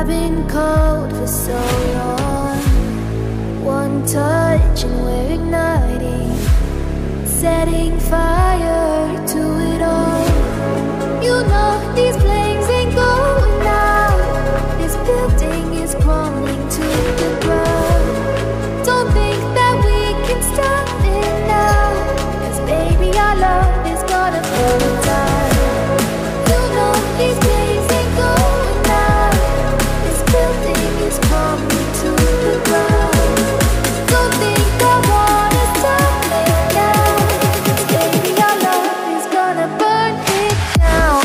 I've been cold for so long. One touch and we're igniting, setting fire to it all. You know these flames ain't going out. This building is crumbling to the ground. Don't think that we can stop it now, 'cause baby our love is gonna burn it down. You know these flames ain't going out. This building is crumbling to the ground. Don't think I wanna stop it now, 'cause baby our love is gonna burn it down.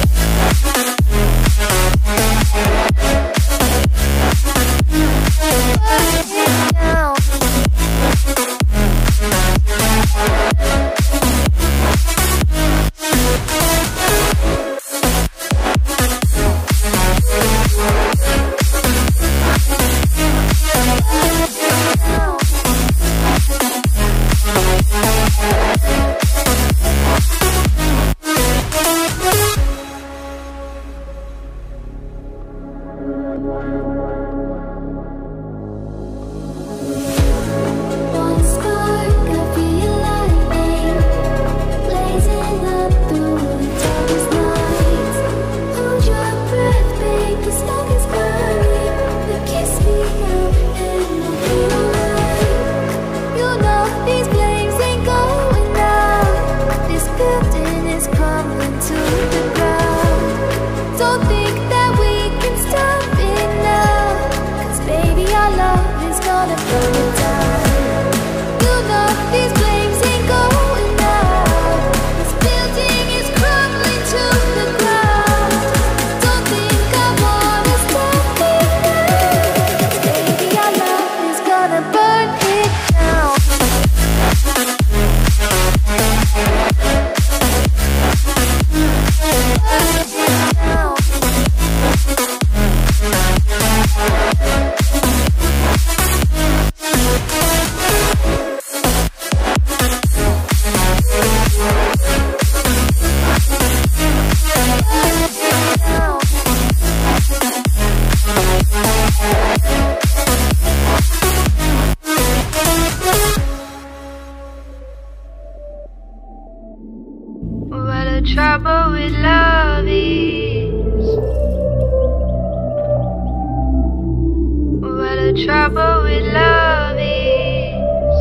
One spark, I feel lightning blazing up through the darkest nights. Hold your breath, babe, the smoke is burning. You kiss me now and I'll be alright. You know these flames ain't going out. This building is crumbling to the ground. Don't think that we can stop it now, 'cause baby our love is gonna burn it down. You know these flames ain't going out. This building is crumbling to the ground. Don't think I wanna stop it now, 'cause baby our love is gonna burn it down. What the trouble with love is. What the trouble with love is.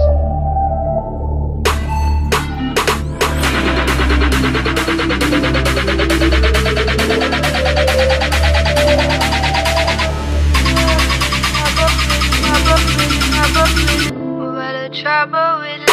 What the trouble with